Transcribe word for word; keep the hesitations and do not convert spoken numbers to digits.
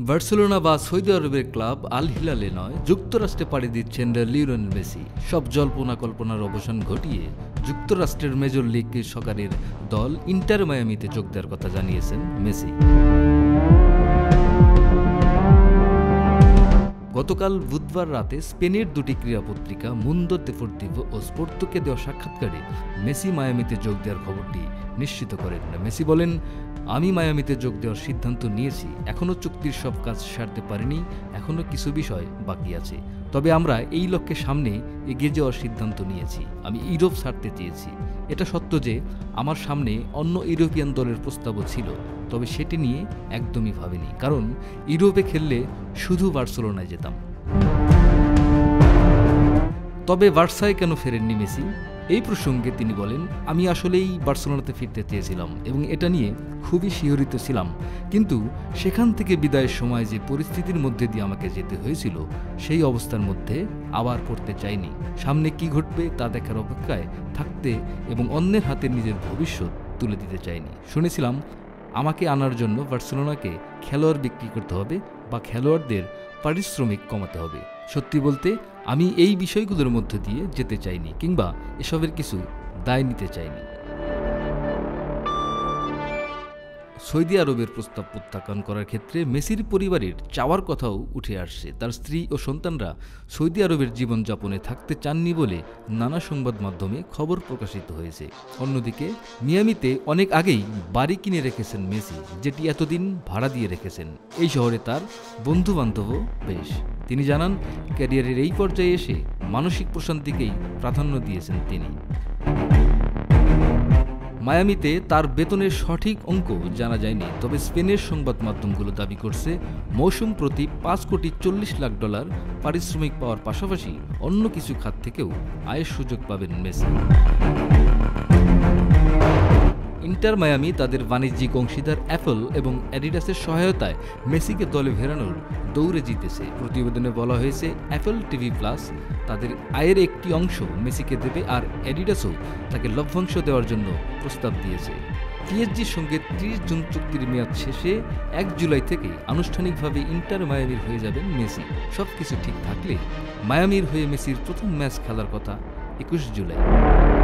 Barcelona বা Saudi আরবের club Al হিলালে নয়, যুক্তরাষ্ট্রে পাড়ি দিচ্ছেন লিওনেল মেসি। সব জল্পনা কল্পনার অবসান ঘটিয়ে যুক্তরাষ্ট্রের মেজর লিগ সকারের দল ইন্টার মায়ামিতে যোগ দেওয়ার কথা জানিয়েছেন মেসি। গতকাল বুধবার রাতে স্পেনের দুটি ক্রীড়া পত্রিকা মুন্দো দেপোর্তিভো ও স্পোর্তোকে দেওয়া সাক্ষাৎকারে মেসি মায়ামিতে যোগ দেওয়ার খবরটি নিশ্চিত করেন। মেসি বলেন, আমি মায়ামিতে যোগ দেওয়ার সিদ্ধান্ত নিয়েছি। এখনও চুক্তির সব কাজ সারতে পারিনি, এখনও কিছু বিষয় বাকি আছে। তবে আমরা এই লক্ষ্যে সামনে এগিয়ে যাওয়ার সিদ্ধান্ত নিয়েছি। আমি ইউরোপ ছাড়তে চেয়েছি। এটা সত্য যে আমার সামনে অন্য ইউরোপিয়ান দলের প্রস্তাবও ছিল, তবে সেটি নিয়ে একদমই ভাবিনি, কারণ ইউরোপে খেললে শুধু বার্সেলোনায় যেতাম। তবে বার্সায় কেন ফেরেননি মেসি? এই প্রসঙ্গে তিনি বলেন, আমি আসলেই বার্সেলোনাতে ফিরতে চেয়েছিলাম এবং এটা নিয়ে খুবই শিহরিত ছিলাম, কিন্তু সেখান থেকে বিদায়ের সময় যে পরিস্থিতির মধ্যে দিয়ে আমাকে যেতে হয়েছিল, সেই অবস্থার মধ্যে আবার পড়তে চাইনি। সামনে কি ঘটবে তা দেখার অপেক্ষায় থাকতে এবং অন্যের হাতে নিজের ভবিষ্যৎ তুলে দিতে চাইনি। শুনেছিলাম আমাকে আনার জন্য বার্সেলোনাকে খেলোয়াড় বিক্রি করতে হবে বা খেলোয়াড়দের পারিশ্রমিক কমাতে হবে। সত্যি বলতে আমি এই বিষয়গুলোর মধ্য দিয়ে যেতে চাইনি কিংবা এসবের কিছু দায় নিতে চাইনি। সৌদি আরবের প্রস্তাব প্রত্যাখ্যান করার ক্ষেত্রে মেসির পরিবারের চাওয়ার কথাও উঠে আসছে। তার স্ত্রী ও সন্তানরা সৌদি আরবের জীবনযাপনে থাকতে চাননি বলে নানা সংবাদ মাধ্যমে খবর প্রকাশিত হয়েছে। অন্যদিকে মিয়ামিতে অনেক আগেই বাড়ি কিনে রেখেছেন মেসি, যেটি এতদিন ভাড়া দিয়ে রেখেছেন। এই শহরে তার বন্ধু বান্ধবও বেশ। তিনি জানান, ক্যারিয়ারের এই পর্যায়ে এসে মানসিক প্রশান্তিকেই প্রাধান্য দিয়েছেন তিনি। মায়ামিতে তার বেতনের সঠিক অঙ্ক জানা যায়নি, তবে স্পেনের সংবাদ মাধ্যমগুলো দাবি করছে মৌসুম প্রতি পাঁচ কোটি চল্লিশ লাখ ডলার পারিশ্রমিক পাওয়ার পাশাপাশি অন্য কিছু খাত থেকেও আয়ের সুযোগ পাবেন মেসি। ইন্টার মায়ামি তাদের বাণিজ্যিক অংশীদার অ্যাপল এবং অ্যাডিডাসের সহায়তায় মেসিকে দলে ফেরানোর দৌড়ে জিতেছে। প্রতিবেদনে বলা হয়েছে, অ্যাপল টিভি প্লাস তাদের আয়ের একটি অংশ মেসিকে দেবে, আর অ্যাডিডাসও তাকে লভ্যাংশ দেওয়ার জন্য প্রস্তাব দিয়েছে। পিএসজির সঙ্গে ত্রিশ জুন চুক্তির মেয়াদ শেষে এক জুলাই থেকে আনুষ্ঠানিকভাবে ইন্টার মায়ামির হয়ে যাবেন মেসি। সবকিছু ঠিক থাকলে মায়ামির হয়ে মেসির প্রথম ম্যাচ খেলার কথা একুশ জুলাই।